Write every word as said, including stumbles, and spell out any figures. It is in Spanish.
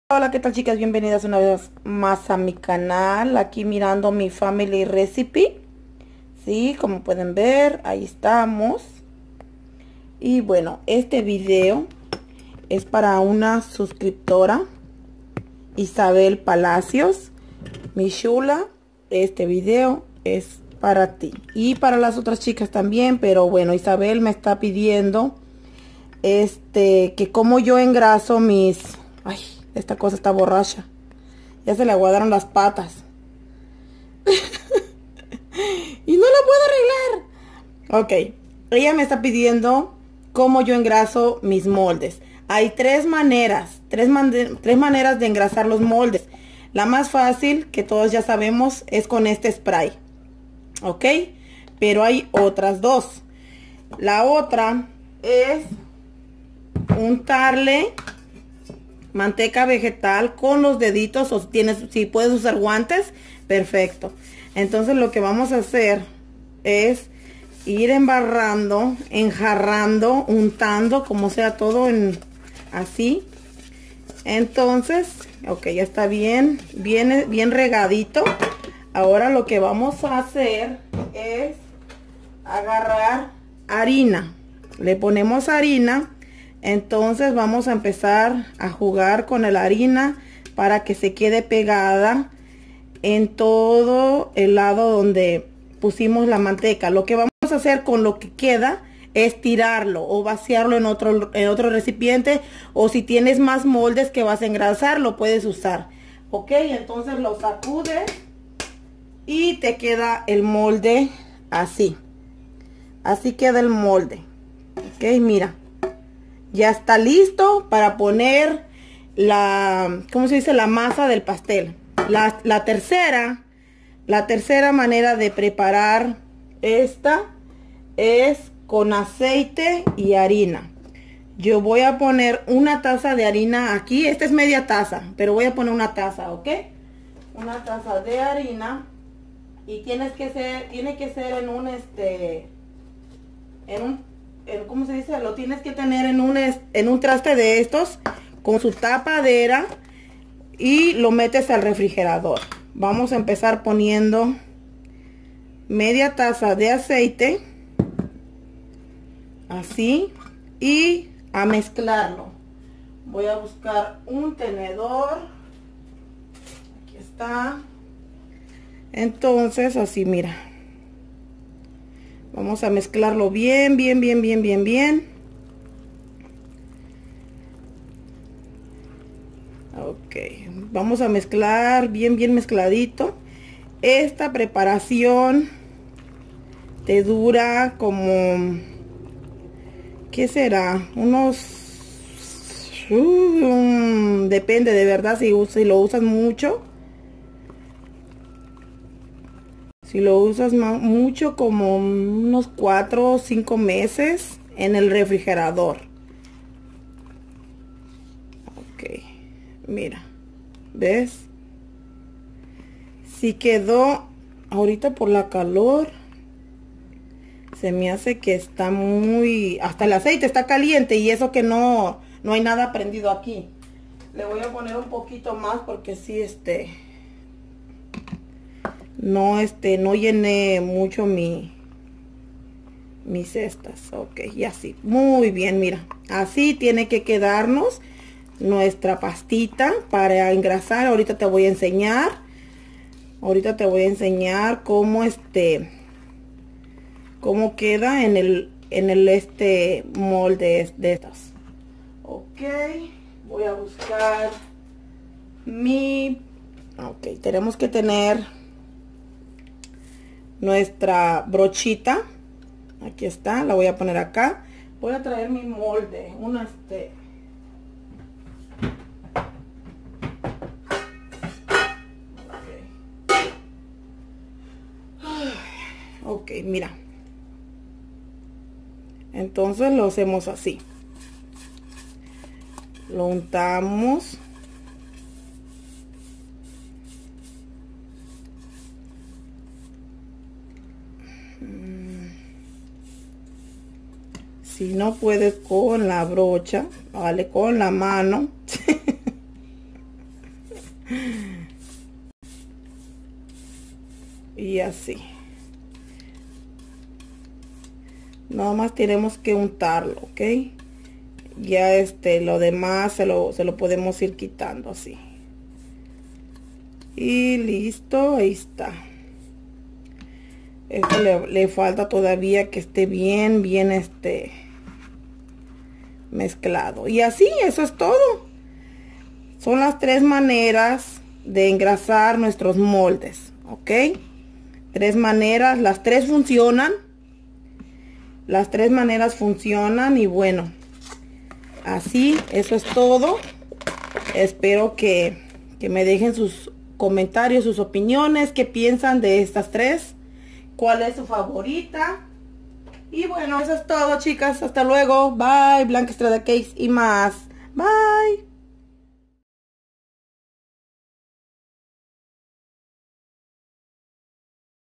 Hola, ¿qué tal, chicas? Bienvenidas una vez más a mi canal. Aquí mirando mi family recipe. Sí, como pueden ver, ahí estamos. Y bueno, este video es para una suscriptora, Isabel Palacios. Mi chula, este video es para ti y para las otras chicas también, pero bueno, Isabel me está pidiendo este que como yo engraso mis... Ay, esta cosa está borracha. Ya se le aguadaron las patas. Y no la puedo arreglar. Ok. Ella me está pidiendo cómo yo engraso mis moldes. Hay tres maneras. Tres, man tres maneras de engrasar los moldes. La más fácil, que todos ya sabemos, es con este spray. Ok. Pero hay otras dos. La otra es untarle manteca vegetal con los deditos, o si tienes, si puedes usar guantes, perfecto. Entonces lo que vamos a hacer es ir embarrando, enjarrando, untando, como sea, todo en así. Entonces, ok, ya está bien, bien, bien regadito. Ahora lo que vamos a hacer es agarrar harina. Le ponemos harina. Entonces vamos a empezar a jugar con la harina para que se quede pegada en todo el lado donde pusimos la manteca. Lo que vamos a hacer con lo que queda es tirarlo o vaciarlo en otro, en otro recipiente, o si tienes más moldes que vas a engrasar, lo puedes usar. Ok, entonces lo sacudes y te queda el molde así. Así queda el molde. Ok, mira. Ya está listo para poner la, ¿cómo se dice? La masa del pastel. La, la tercera, la tercera manera de preparar esta es con aceite y harina. Yo voy a poner una taza de harina aquí. Esta es media taza, pero voy a poner una taza, ¿ok? Una taza de harina. Y tienes que ser, tiene que ser en un, este, en un ¿cómo se dice? Lo tienes que tener en un, en un traste de estos con su tapadera y lo metes al refrigerador. Vamos a empezar poniendo media taza de aceite, así, y a mezclarlo. Voy a buscar un tenedor. Aquí está. Entonces, así, mira. Vamos a mezclarlo bien, bien, bien, bien, bien, bien. Ok, vamos a mezclar bien, bien mezcladito. Esta preparación te dura como, ¿qué será? Unos, uh, depende de verdad si, si lo usas mucho. Si lo usas mucho, como unos cuatro o cinco meses en el refrigerador. Ok, mira, ¿ves? Si quedó, ahorita por la calor, se me hace que está muy, hasta el aceite está caliente, y eso que no, no hay nada prendido aquí. Le voy a poner un poquito más porque sí, este... No, este, no llené mucho mi, mis cestas. Ok, y así. Muy bien, mira. Así tiene que quedarnos nuestra pastita para engrasar. Ahorita te voy a enseñar. Ahorita te voy a enseñar cómo este, cómo queda en el, en el este molde de estas. Ok, voy a buscar mi... Ok, tenemos que tener nuestra brochita. Aquí está, la voy a poner acá. Voy a traer mi molde, un este ok. Ok, mira, entonces lo hacemos así, lo untamos. Si no puedes con la brocha, vale, con la mano. y así. Nada más tenemos que untarlo, ¿ok? Ya este, lo demás se lo, se lo podemos ir quitando así. Y listo, ahí está. Esto le, le falta todavía que esté bien, bien este mezclado. Y así, eso es todo. Son las tres maneras de engrasar nuestros moldes, ¿ok? Tres maneras, las tres funcionan. Las tres maneras funcionan y bueno, así, eso es todo. Espero que, que me dejen sus comentarios, sus opiniones, qué piensan de estas tres, cuál es su favorita. Y bueno, eso es todo, chicas. Hasta luego. Bye. Blanca Estrada Cakes y más. Bye.